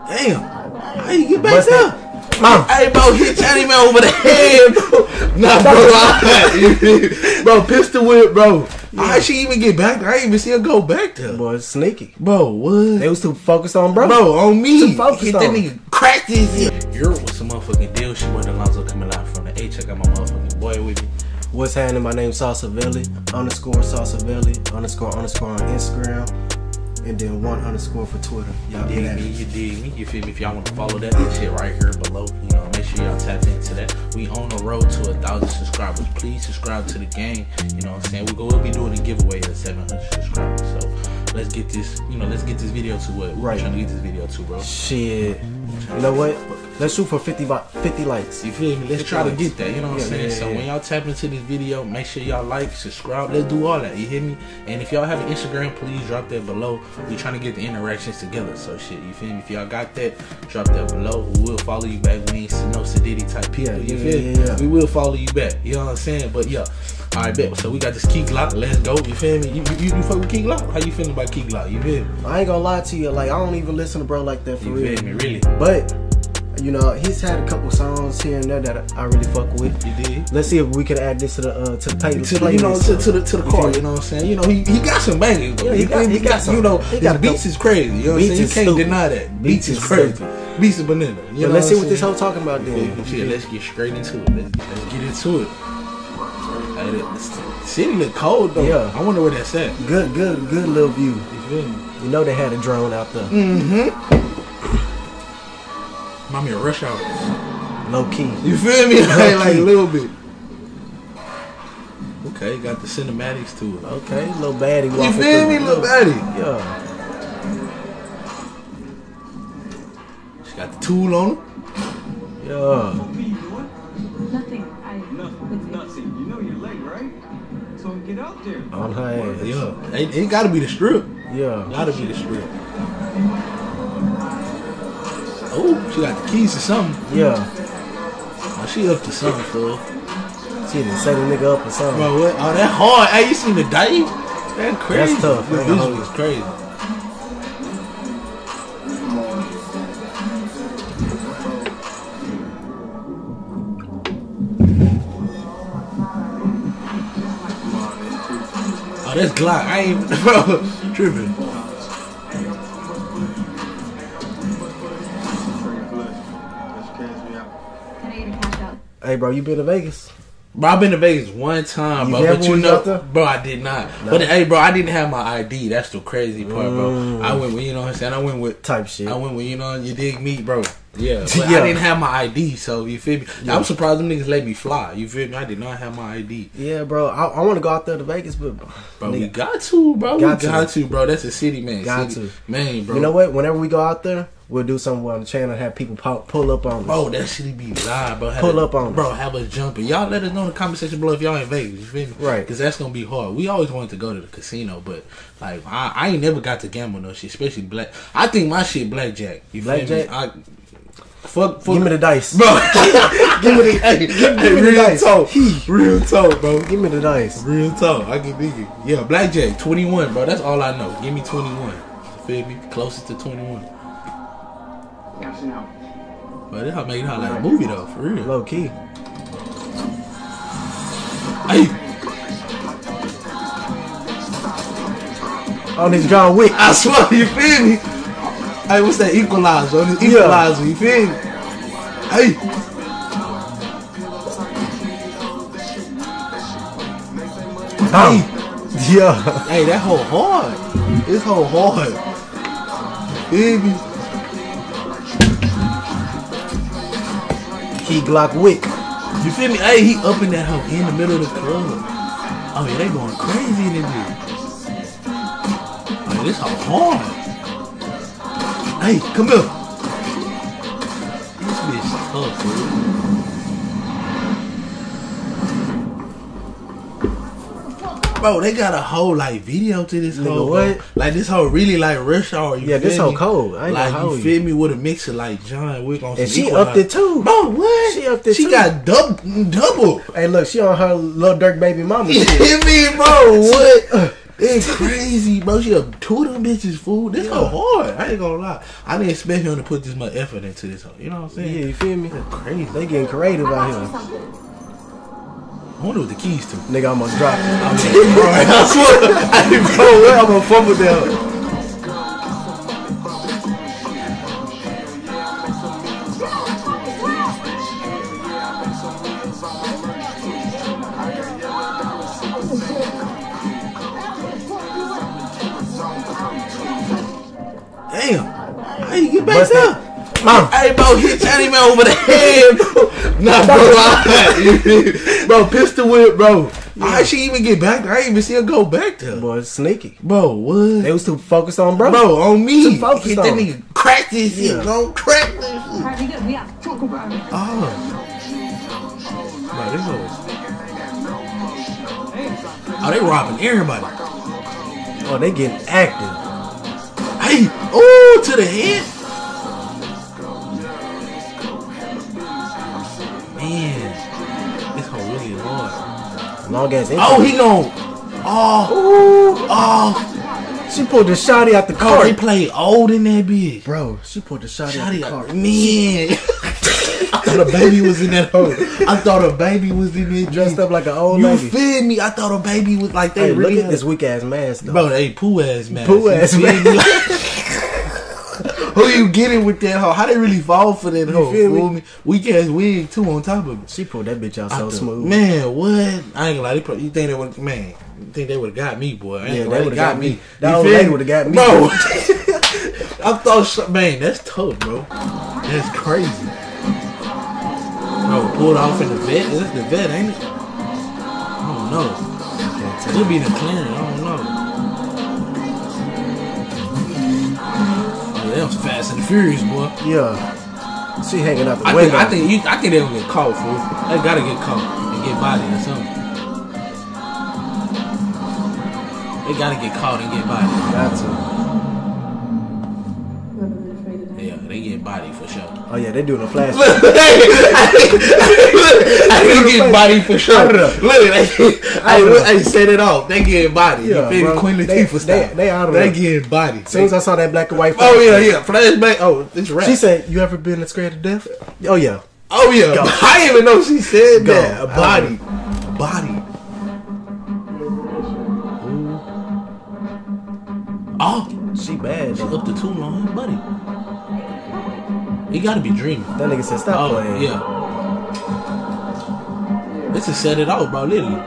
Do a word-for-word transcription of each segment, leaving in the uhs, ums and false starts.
Damn. How you get back there? Mom. Hey, bro, hit Johnny Man over the head, bro. Nah, bro. Bro, pistol whip, bro. Yeah. How she even get back there? I ain't even see her go back there. Boy, it's sneaky. Bro, what? They was too focused on bro. Bro, on me. Too focused hit on. that nigga cracked his head. Europe with some motherfucking deal. She with Alonzo coming out from the H. I got my motherfucking boy with me. What's happening? My name's Sausavelli. Underscore Sausavelli. Underscore underscore on Instagram. And then one underscore for Twitter. Y'all dig get me, you dig me. You feel me? If y'all want to follow that, that shit right here below. You know, make sure y'all tap into that. We on the road to a thousand subscribers. Please subscribe to the game. You know what I'm saying? We go, we'll be doing a giveaway at seven hundred subscribers. So let's get this. You know, let's get this video to what? Right. We're trying to get this video to, bro. Shit. You know what? Let's shoot for fifty, fifty likes. You feel me? Let's try likes. to get that. You know what yeah, I'm saying? Yeah, so yeah. when y'all tap into this video, make sure y'all like, subscribe. Let's do all that. You hear me? And if y'all have an Instagram, please drop that below. We trying to get the interactions together. So shit, you feel me? If y'all got that, drop that below. We will follow you back. We ain't no Sadiddy type people. Yeah, you yeah, feel yeah, me? yeah. We will follow you back. You know what I'm saying? But yeah. Alright, bet. So we got this Key Glock. Let's go. You feel me? You, you, you fuck with Key Glock? How you feeling about Key Glock? You feel me? I ain't gonna lie to you. Like, I don't even listen to bro like that for you real. You feel me? Really? But you know, he's had a couple songs here and there that I really fuck with. You did? Let's see if we can add this to the uh, to the play, to the, you know, to, to the to the car. You know what I'm saying? You know, he, he got some bangers. Yeah, he, he got, he got some. You know, he got beats is crazy. You know what I'm saying? You can't stupid. deny that. Beats, beats is crazy. Stupid. Beats is banana. You know let's what see what saying? this whole talking about then. Yeah, shit, let's get straight into it. Let's, let's get into it. Hey, the, the city look cold though. Yeah. I wonder where that's at. Good, good, good little view. You feel me? You know they had a drone out there. Mm-hmm. Mommy a rush hour. Low key. You feel me? Like, like key. a little bit. Okay, got the cinematics to it. Okay, little baddie. You feel me, little baddie? Yeah. She got the tool on her. Yeah. Nothing. I nothing. Nothing. You know your leg, right? So get out there. On her ass. Yeah. It, it gotta be the strip. Yeah. Gotta be the strip. Oh, she got the keys to something. Yeah. Oh, she up to something, fool. She didn't set a nigga up or something. Bro, what? Oh, that hard. Hey, you seen the dive? That's crazy. That's tough. The visual was crazy. Oh, that's Glock. I ain't, bro, tripping. Hey, bro, you been to Vegas? Bro, I've been to Vegas one time, you bro. But you know, there? bro, I did not. No. But hey, bro, I didn't have my I D. That's the crazy part, bro. Mm. I went with, you know what I'm saying? I went with type shit. I went with, you know, you dig me, bro. Yeah, but yeah. I didn't have my I D, so you feel me? Yeah. I'm surprised them niggas let me fly. You feel me? I did not have my I D. Yeah, bro. I, I want to go out there to Vegas, but bro, nigga, we got to, bro. Got we got to. to, bro. That's a city, man. Got city. to, man, bro. You know what? Whenever we go out there, we'll do something on the channel and have people pop, pull up on us. Bro, that shit be live, bro. Have pull a, up on bro, us. have us jumping. Y'all let us know in the comment section below if y'all in Vegas. You feel me? Right. Because that's going to be hard. We always wanted to go to the casino, but like I, I ain't never got to gamble no shit, especially black. I think my shit blackjack. You feel blackjack? me? I, fuck, fuck. Give me the dice. Bro. Give me the, hey, give, give hey, me real the dice. Talk. Real talk, bro. Give me the dice. Real talk. I can dig it. Yeah, blackjack, twenty-one, bro. That's all I know. Give me twenty-one. You feel me? Closest to twenty-one. But this how make it like a movie though, for real. Low key. Hey. On this John Wick. I swear, you feel me? Hey, what's that equalizer? On this equalizer, yeah. You feel me? Hey. Hey. Hey. Yeah. Hey, that whole hard. This whole hard. Baby. Key Glock Wick. You feel me? Hey, he up in that hoe in the middle of the club. Oh yeah, they going crazy in this. Oh, this hoe hard. Hey, come here. This bitch tough, dude. Bro, they got a whole like video to this Nigga, whole what? Like this whole really like rush hour. You yeah, feel this me? whole cold. I ain't like gonna you feel me with a mix of like John Wick on some and she equalizer. upped it too. Bro, what? She upped it she too. She got double double. Hey, look, she on her little Dirk baby mama. You hear me, bro? What? It's crazy, bro. She have two of them bitches, fool. This Yeah. so hard. I ain't gonna lie. I didn't expect him to put this much effort into this. You know what I'm saying? Yeah, you feel me? That's crazy. They getting creative I out got you here. something. I wonder what the keys to. Nigga almost dropped it. I mean, bro, I swear, I didn't know where I'm gonna fumble down. Damn, how you get back Bust there? that. Mom. Hey, bro, hit Johnny Man over the head, bro. Nah, bro, I, bro, pistol whip, bro. How she even get back there? I ain't even see her go back there. Boy, it's sneaky. Bro, what? They was too focused on bro. Bro, on me. Too focused Hit that on. nigga, crack this shit, Yeah. bro. Crack this shit. Alright, we good. We have to talk about it. Oh. Bro, this hoe. Oh, they robbing everybody. Oh, they getting active. Hey, oh, to the head. Man, this hoe really hard. Long ass. Oh, he gon' Oh, oh. She pulled the shotty out the Oh, car. they play old in that bitch. Bro, she pulled the shotty out Shotty, the car. man. I thought a baby was in that hole. I thought a baby was in there Dressed up like an old You lady. feel me? I thought a baby was like they Hey, really look at had- this weak ass mask though. Bro, they poo ass man. Poo ass man. Who you getting with that hoe? How they really fall for that hoe? feel me? Fool me? Weak ass wig too on top of it. She pulled that bitch out I so thought- smooth. Man, what? I ain't gonna lie. They probably, you think they would, man? You think they would have got me, boy? I ain't Yeah, gonna they lie, would've got me. That You old feel lady me? would've got me. bro. I thought, sh- man, that's tough, bro. That's crazy. Bro, pulled off in the vet. That's the vet, ain't it? I don't know. Could be in the clearing. I don't know. Yeah, that was Fast and the Furious, boy. Yeah. She hanging out the I window. think, I think, you, I think they gonna get caught, fool. They gotta get caught and get bodied or something. They gotta get caught and get bodied. Got to. You ever been afraid of that? Yeah, they get bodied for sure. Oh yeah, they doing a flash. Look, I didn't get body for sure. Look, they, I, I set it off. They getting body. Yeah, you feel bro. me? Queen They- Latifah style. they- they out of They there. getting body. As soon as I saw that black and white. Oh yeah, yeah. Flashback. Oh, it's rap. She said, "You ever been scared to death?" Oh yeah. "Oh yeah." Go. I didn't even know she said Go. that. A body, a body. Oh, She bad. she Though. up to two long, buddy. He gotta be dreaming. That nigga said, "Stop Oh playing." yeah. This is set it off, bro. Literally.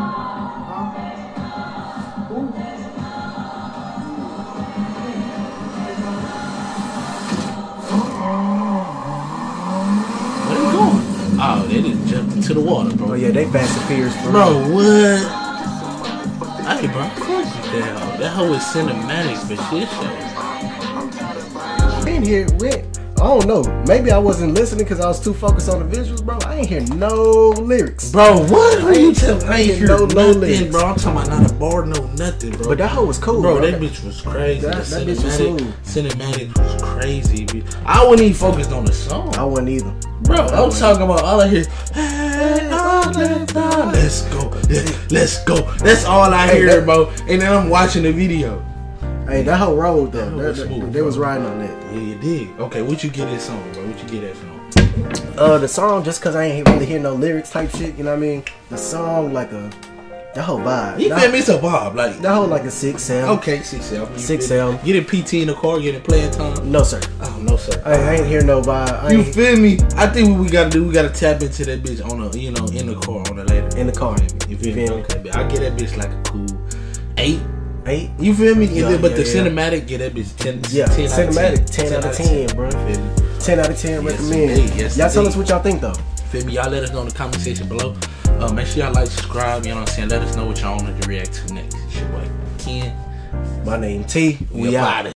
Where they going? Oh, they didn't jump into the water, bro. Oh yeah, they fast and furious, bro. Bro, what? Hey, bro, of course you that. That hoe is cinematic for shit shows. I ain't hear. We, I don't know. Maybe I wasn't listening because I was too focused on the visuals, bro. I ain't hear no lyrics. Bro, what? Who you telling? I ain't ain't hear no- no nothing, lyrics. bro. I'm talking about not a bar, no nothing, bro. But that hoe was cool, Bro, bro. that bitch was crazy. That- the that bitch was cinematic, cinematic was crazy. Bitch. I wasn't even focused on the song, I wasn't either. bro. I'm talking about all I hear. Hey, oh, let's go, let's go, yeah, let's go. That's all I Hey, hear, that- bro. And then I'm watching the video. Hey, that hoe rolled though. That hoe That- was that- smooth, they was bro. riding on that. Yeah, you did. Okay, what you get that song, bro? What you get that song? Uh, the song, just cause I ain't really hear no lyrics type shit, you know what I mean? The song like a that whole vibe. You that, feel me? It's a vibe, like. That whole like a six seven. Okay, six L. Six L. Getting P T in the car, getting playing time. No sir. Oh no, sir. I, I ain't hear no vibe. I You ain't, feel me? I think what we gotta do, we gotta tap into that bitch on a, you know, in the car on the later. in the car. You feel me? Feel me? Okay, but I get that bitch like a cool eight. Eight. You feel me? And Yeah, then- but yeah, the yeah. cinematic, get that bitch ten. Yeah, ten cinematic, out of ten out of ten, bro. You feel me? Ten out of ten Yes, recommend. indeed. Yes, Y'all tell indeed. us what y'all think though. Feel me? Y'all let us know in the comment section below. Uh, make sure y'all like, subscribe. You know what I'm saying? Let us know what y'all want to react to next. It's your boy Ken. My name T. We, We out. about it.